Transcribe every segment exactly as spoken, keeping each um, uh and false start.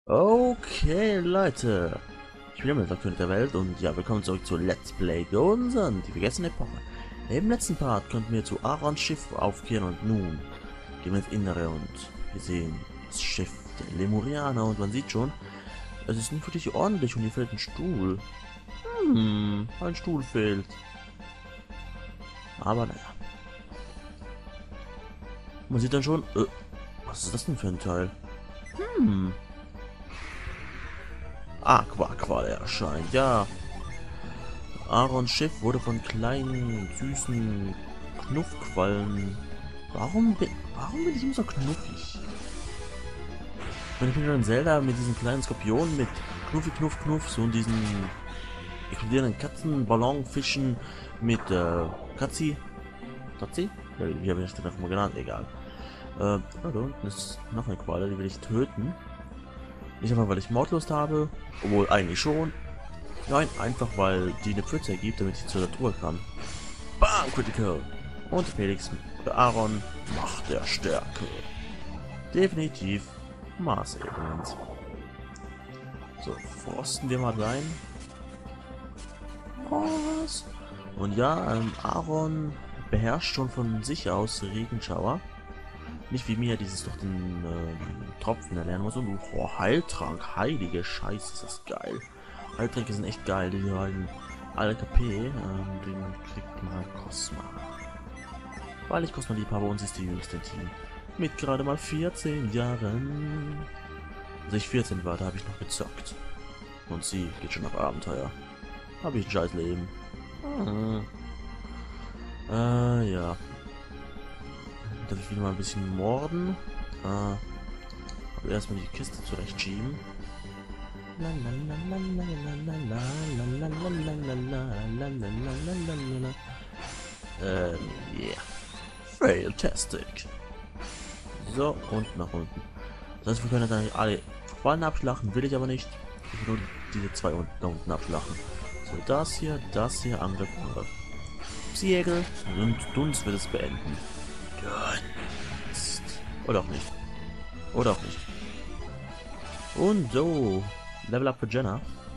Okay, Leute. Ich bin immer der König der Welt und ja, willkommen zurück zu Let's Play Gonsan, die vergessene Epoche. Im letzten Part konnten wir zu Arons Schiff aufkehren und nun gehen wir ins Innere und wir sehen das Schiff der Lemurianer und man sieht schon, es ist nicht wirklich ordentlich und hier fehlt ein Stuhl. Hm, ein Stuhl fehlt. Aber naja. Man sieht dann schon, äh, was ist das denn für ein Teil? Hm. Aqua erscheint, ja. Arons Schiff wurde von kleinen, süßen Knuffquallen. Warum bin, warum bin ich immer so knuffig? Ich bin schon in Zelda mit diesen kleinen Skorpionen, mit Knuffi, Knuff, Knuff, so und diesen explodierenden Katzen, Ballonfischen mit äh, Katzi. Katzi? Ja, wie habe ich das einfach mal genannt? Egal. Äh, da unten ist noch eine Qualle, die will ich töten. Nicht einfach, weil ich Mordlust habe, obwohl eigentlich schon. Nein, einfach, weil die eine Pfütze ergibt, damit ich zur Natur kann. Bam, Critical! Und Felix oder Aron, Macht der Stärke. Definitiv Mars-Element. So, frosten wir mal rein. Was? Und ja, ähm, Aron beherrscht schon von sich aus Regenschauer. Nicht wie mir, dieses durch den äh, Tropfen erlernen muss. Und oh, Heiltrank, heilige Scheiße, ist das geil. Heiltränke sind echt geil, die halten alle K P, ähm, den kriegt mal Cosma. Weil ich Cosma lieb habe und sie ist die jüngste im Team. Mit gerade mal vierzehn Jahren. Als ich vierzehn war, da habe ich noch gezockt. Und sie geht schon auf Abenteuer. Habe ich ein scheiß Leben. Hm. Äh, ja. Darf ich wieder mal ein bisschen morden? Äh, aber erstmal die Kiste zurechtschieben. Ähm, yeah. Fantastic. So, und nach unten. Das heißt, wir können dann alle Quallen abschlachten, will ich aber nicht. Ich will nur diese zwei unten, da unten abschlachten. So, das hier, das hier, Angriff, Angriff. Psiegel und Dunst wird es beenden. Dunst. Oder auch nicht. Oder auch nicht. Und so. Level up für Jenna.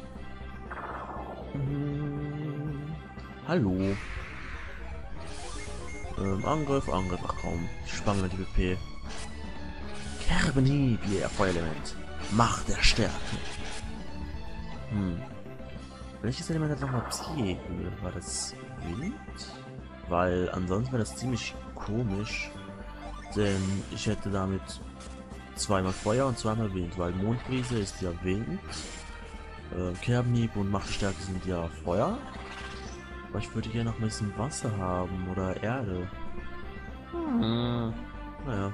Hm. Hallo. Ähm, Angriff, Angriff, ach komm. Ich spare mir die B P. Kerbenhieb, yeah, Feuerelement. Macht der Stärke. Hm. Welches Element hat nochmal Psyche? War das Wind? Weil ansonsten wäre das ziemlich komisch. Denn ich hätte damit zweimal Feuer und zweimal Wind, weil Mondbrise ist ja Wind. Äh, Kerbenhieb und Machtstärke sind ja Feuer. Aber ich würde gerne noch ein bisschen Wasser haben oder Erde. Hm. Naja.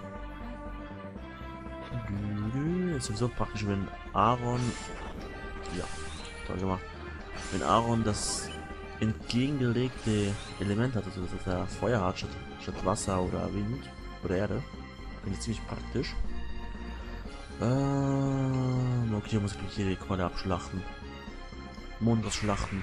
Ist sowieso praktisch, wenn Aron. Ja, toll gemacht. Wenn Aron das entgegengelegte Element hat, also dass er Feuer hat statt, statt Wasser oder Wind oder Erde. Finde ich ziemlich praktisch. Ähm, okay, hier muss ich jede Qualle abschlachten. Mond ausschlachten.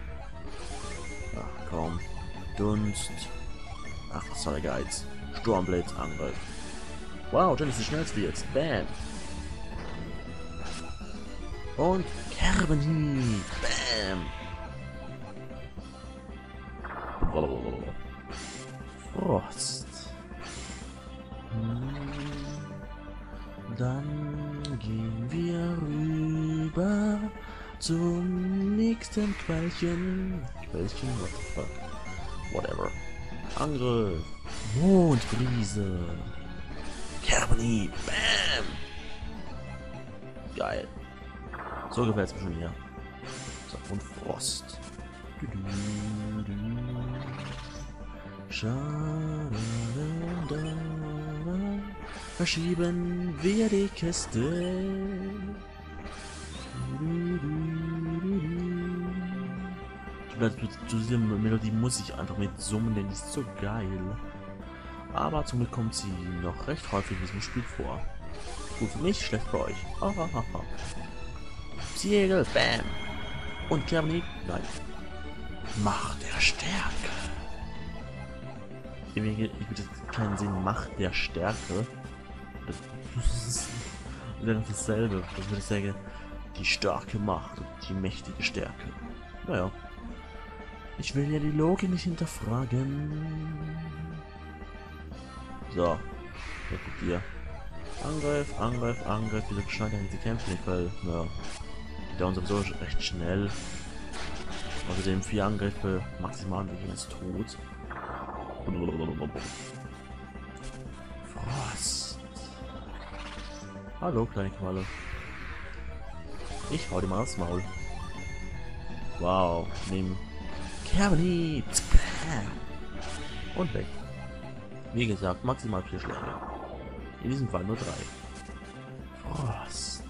Ach komm. Dunst. Ach, was soll der Geiz? Stormblades Angriff. Wow, Jen ist die schnellste jetzt. Bam. Und Kerbenhieb. Bam. Frost. Dann gehen wir rüber zum nächsten Quellchen. Quellchen? What the fuck? Whatever. Angriff. Mondbrise. Kerbenhieb. Bam. Geil. So gefällt es mir schon hier. So, und Frost. Du, du, du. Verschieben wir die Kiste. Zu dieser Melodie muss ich einfach mit summen, denn die ist so geil. Aber zum Glück kommt sie noch recht häufig in diesem Spiel vor. Gut für mich, schlecht für euch. Psiegel, bam. Und Kerbenhieb, nein. Macht der Stärke. Irgendwie gibt es keinen Sinn, Macht der Stärke. Das wieder noch dasselbe. Das würde ich sagen, die starke Macht und die mächtige Stärke. Naja. Ich will ja die Logik nicht hinterfragen. So. Ja, guck hier. Angriff, Angriff, Angriff. Wieso geschneit eigentlich die Kämpfe nicht, weil, naja, die dauern sowieso recht schnell. Außerdem vier Angriffe maximal und ist tot. Frost. Hallo, kleine Qualle. Ich hau dir mal aufs Maul. Wow, nehmen Cavity. Und weg. Wie gesagt, maximal vier Schläge. In diesem Fall nur drei. Frost.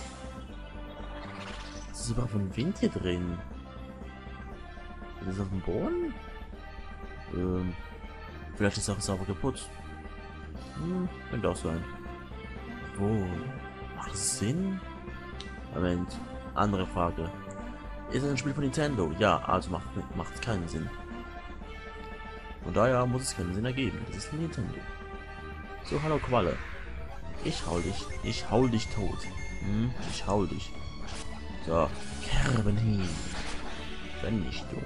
Das ist sogar von Wind hier drin. Ist das auf dem Boden? Ähm, vielleicht ist es auch sauber kaputt. Hm, könnte auch sein. Wo? Macht das Sinn? Moment, andere Frage. Ist es ein Spiel von Nintendo? Ja, also macht macht keinen Sinn. Von daher muss es keinen Sinn ergeben. Das ist Nintendo. So, hallo Qualle. Ich hau dich. Ich hau dich tot. Hm, ich hau dich. So, Kerben hin. Wenn nicht du.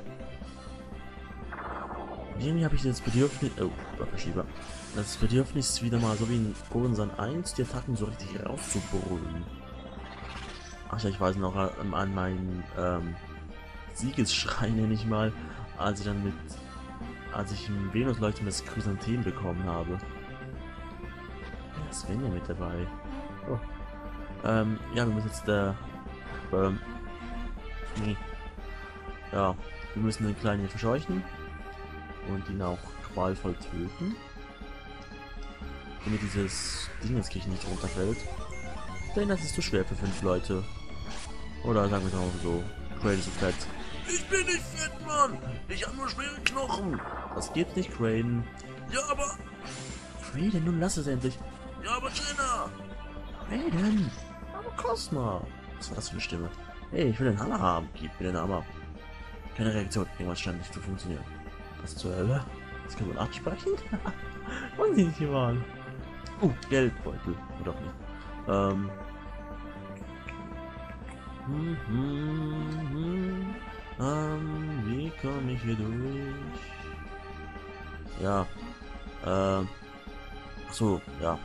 Irgendwie habe ich das Bedürfnis. Oh, Verschieber. Das Bedürfnis wieder mal so wie in Golden eins die Attacken so richtig rauszubrüllen. Ach ja, ich weiß noch an, an meinen ähm, Siegesschrei nenne ich mal, als ich dann mit, als ich im Venusleuchten das Chrysanthemum bekommen habe. Ja, Svenja mit dabei. Oh. Ähm, ja, wir müssen jetzt der, ähm, nee. Ja, wir müssen den Kleinen hier verscheuchen und ihn auch qualvoll töten, damit dieses Dingenskirchen nicht runterfällt. Denn das ist zu schwer für fünf Leute. Oder sagen wir es auch so, Crane ist so fett. Ich bin nicht fett, Mann! Ich habe nur schwere Knochen! Das gibt's nicht, Crane. Ja, aber... Crane, nun lass es endlich. Ja, aber Jenna! Crane! Aber Cosma! Was war das für eine Stimme? Hey, ich will den Hammer haben. Gib mir den Hammer. Keine Reaktion. Irgendwas scheint nicht zu funktionieren. Was zur Hölle? Das kann man absprechen? Wollen Sie nicht hier waren? Uh, Geldbeutel. Oder auch nicht. Ähm... Hm, hm, hm. Ähm, wie komme ich hier durch? Ja. Ähm. Achso, ja.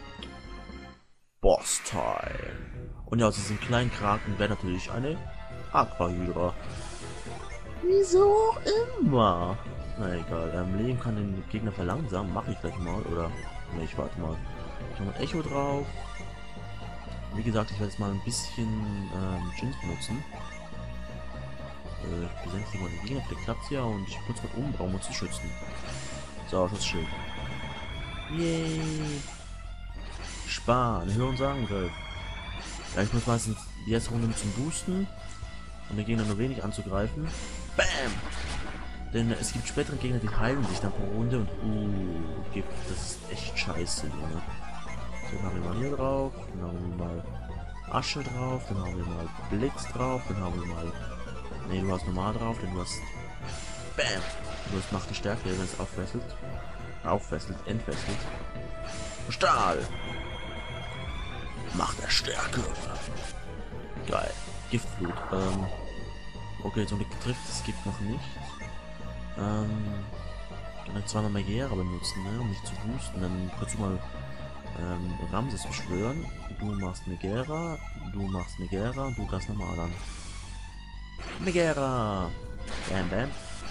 Boss-Time. Und ja, aus diesem kleinen Kraken wäre natürlich eine Aquahydra. Wieso auch immer? Na egal, ähm, Leben kann den Gegner verlangsamen. Mache ich gleich mal. Oder. Ne, ich warte mal. Ich habe ein Echo drauf. Wie gesagt, ich werde jetzt mal ein bisschen ähm, Jins benutzen. Äh, ich besänftige mal den Gegner, vielleicht klappt ja und ich kurz mal umbauen, um zu schützen. So, Schutzschild. Yay! Sparen, hören sagen will. Ja, ich muss meistens die erste Runde zum Boosten und den Gegner nur wenig anzugreifen. Bam! Denn es gibt spätere Gegner, die heilen sich dann pro Runde und uh, Gift, das ist echt scheiße, Junge. So, dann haben wir mal hier drauf, dann haben wir mal Asche drauf, dann haben wir mal Blitz drauf, dann haben wir mal... Ne, du hast normal drauf, denn du hast... Bam! Du hast Macht der Stärke, wenn es auffesselt. Auffesselt, entfesselt. Stahl! Macht der Stärke! Geil. Giftflut. Ähm... Okay, so eine trifft, es gibt noch nicht. Ähm... Ich kann zweimal Megera benutzen, ne, um mich zu boosten. Dann kannst du mal ähm, Ramses beschwören. Du machst Megera, du machst Megera und du kannst normal an. Megera! Bam, bam.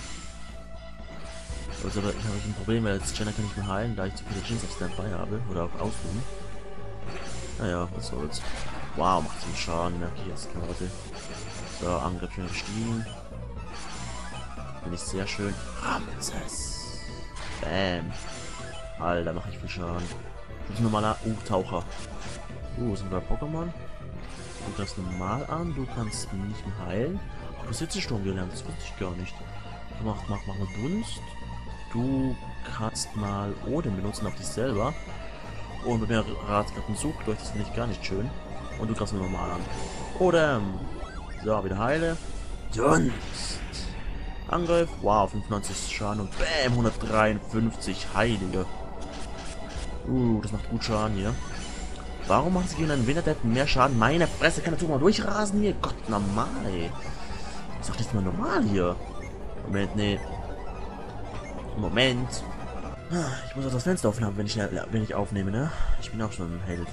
Also da habe ich ein Problem, weil jetzt Jenna kann nicht mehr heilen, da ich zu viele Jins auf Standby habe. Oder auf Ausruhen. Naja, was soll's. Wow, macht so einen Schaden, merke ich jetzt gerade. So, Angriff schon gestiegen. Finde ich sehr schön. Ramses! Bam! Alter, mache ich viel Schaden. Das ist ein normaler uh, Taucher. Uh, sind wir Pokémon? Du greifst normal an, du kannst nicht mehr heilen. Du hast jetzt Sturm gelernt, das wusste ich gar nicht. Du mach, mach, mach mal Dunst. Du kannst mal Odin benutzen auf dich selber. Und mit mir Rat gerade einen Zug durch, das finde ich gar nicht schön. Und du greifst normal an. Oder so, wieder heile. Dunst. Angriff. Wow, fünfundneunzig Schaden und bam, hundertdreiundfünfzig Heilige. Uh, das macht gut Schaden hier. Warum macht sie gegen einen Winterdeppen mehr Schaden? Meine Fresse, kann er mal durchrasen hier? Gott, normal, ey. Ist doch nicht mal normal hier. Moment, nee. Moment. Ich muss auch das Fenster offen haben, wenn ich, wenn ich aufnehme, ne? Ich bin auch schon ein Held.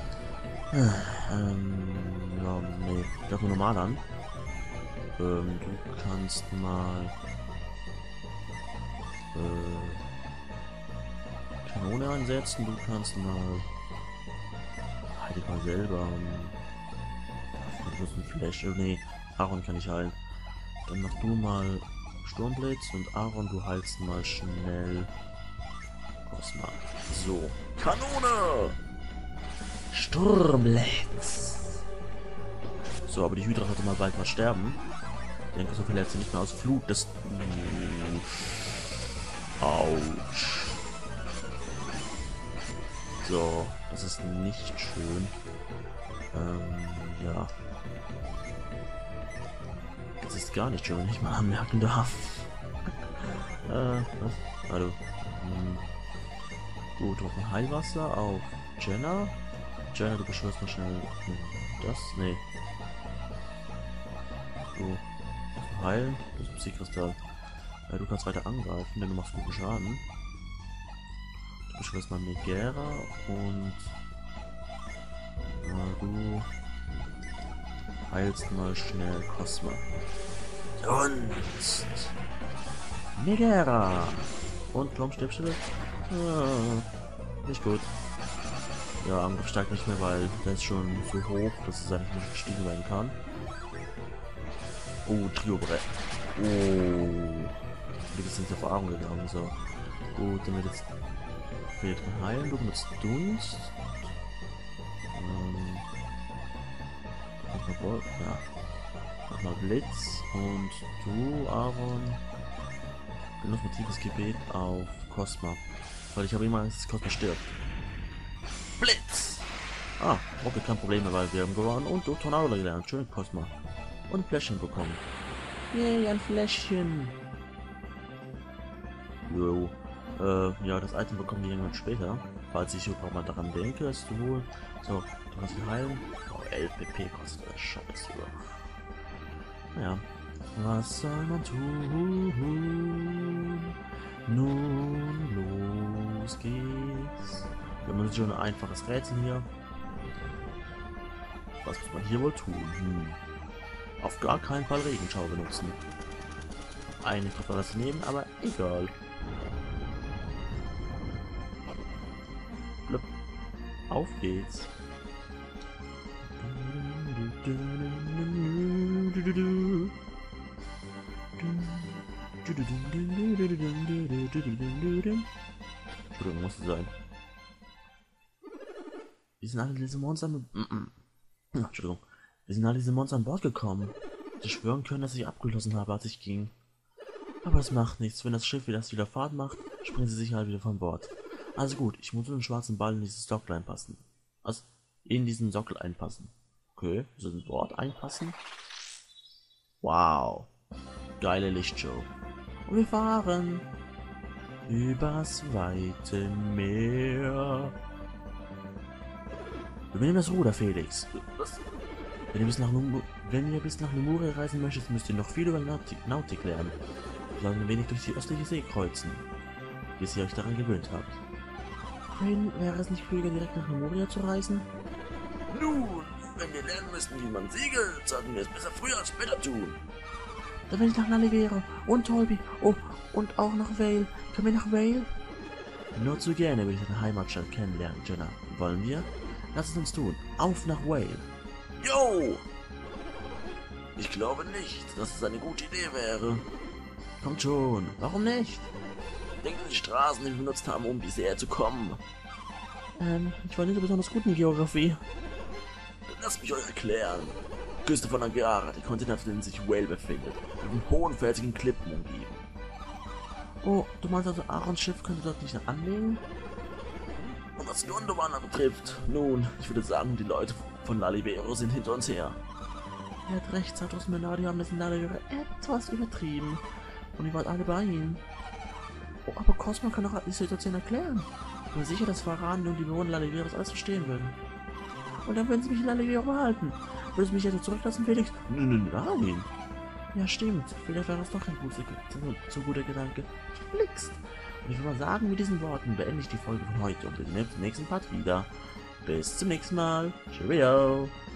Ähm, ja, nee. Ich glaube nur normal an. Ähm, du kannst mal... Äh, Kanone einsetzen, du kannst mal... Heil dich mal selber. Du musst ein Flash... Oh, nee, Aaron kann ich heilen. Dann mach du mal Sturmblitz und Aaron, du heilst mal schnell... Cosma. So. Kanone! Sturmblitz! So, aber die Hydra sollte mal bald mal sterben. Ich denke, so viel hält sie nicht mehr aus. Flut des... Autsch. So, das ist nicht schön. Ähm, ja. Das ist gar nicht schön, wenn ich mal anmerken darf. äh, was? Hallo. Hm. Gut, noch ein Heilwasser auf Jenna. Jenna, du beschwörst mal schnell das. Nee. So. Heilen. Das ist ein Psykristall. Ja, du kannst weiter angreifen, denn du machst guten Schaden. Du beschwörst mal Megera und ja, du heilst mal schnell Cosma. Sonst Megera und Klomstippstelle. Ah, nicht gut. Ja, Angriff steigt nicht mehr, weil der ist schon so hoch, dass es eigentlich nicht gestiegen werden kann. Oh, Trio-Brett. Oh. Wir sind auf Erfahrung gegangen, so. Gut, dann wird jetzt fehlt ein Heilen, du benutzt Dunst. Ähm, mach mal Ball, ja. Mach mal Blitz und du, Aaron, benutzt mal tiefes Gebet auf Cosma. Weil ich habe immer Angst, dass Cosma stirbt. Blitz! Ah, okay, kein Problem mehr, weil wir haben gewonnen und du Tornado gelernt. Schön, Cosma. Und ein Fläschchen bekommen. Yay, ein Fläschchen! Jo. Äh, ja, das Item bekommen die irgendwann später. Falls ich überhaupt mal daran denke, ist du wohl. So, du kannst ihn heilen. Oh, elf P P kostet das. Scheiße. Naja. Was soll man tun? Nun, los geht's. Wir haben jetzt schon ein einfaches Rätsel hier. Was muss man hier wohl tun? Hm. Auf gar keinen Fall Regenschau benutzen. Eigentlich darf man das nehmen, aber egal. Blub. Auf geht's. Entschuldigung, muss es sein. Wir sind alle diese Monster... Entschuldigung. Wir sind alle diese Monster an Bord gekommen. Ich schwören können, dass ich abgeschlossen habe, als ich ging. Aber es macht nichts. Wenn das Schiff wieder, wieder Fahrt macht, springen sie sicher halt wieder von Bord. Also gut, ich muss den schwarzen Ball in dieses Sockel einpassen. Also, in diesen Sockel einpassen. Okay, so ein Wort einpassen. Wow. Geile Lichtshow. Und wir fahren übers weite Meer. Übernimm das Ruder, Felix. Was? Wenn ihr bis nach, Num Wenn ihr bis nach Lemuria reisen möchtet, müsst ihr noch viel über Nautik, Nautik lernen. Wir sollen ein wenig durch die östliche See kreuzen, bis ihr euch daran gewöhnt habt. Nein, wäre es nicht klüger, direkt nach Lemuria zu reisen? Nun, wenn wir lernen müssten, wie man segelt, sollten wir es besser früher als später tun. Dann will ich nach Nalivera und Tolby. Oh, und auch nach Vale. Können wir nach Vale? Nur zu gerne will ich deine Heimatstadt kennenlernen, Jenna. Wollen wir? Lass es uns tun. Auf nach Vale. Yo! Ich glaube nicht, dass es eine gute Idee wäre. Kommt schon. Warum nicht? Denkt an die Straßen, die wir benutzt haben, um bisher zu kommen. Ähm, ich war nicht so besonders gut in Geografie. Lasst mich euch erklären. Küste von Angara, der Kontinent, auf dem sich Vale befindet, mit hohen felsigen Klippen umgeben. Oh, du meinst also, Aarons Schiff könnte dort nicht anlegen? Und was Gondwana betrifft, nun, ich würde sagen, die Leute von Nalivero sind hinter uns her. Er hat recht, Satos Menadi haben das in Nalivero etwas übertrieben. Und ihr wart alle bei ihm. Oh, aber Cosmo kann doch die Situation erklären. Ich bin sicher, dass Varani und die Bewohner Naliveros alles verstehen würden. Und dann würden sie mich in alle Wege behalten. Würdest du mich jetzt zurücklassen, Felix? N nein. Ja, stimmt. Vielleicht war das doch ein guter, zu, zu guter Gedanke. Felix. Und ich würde mal sagen, mit diesen Worten beende ich die Folge von heute und bin im nächsten Part wieder. Bis zum nächsten Mal. Cheerio.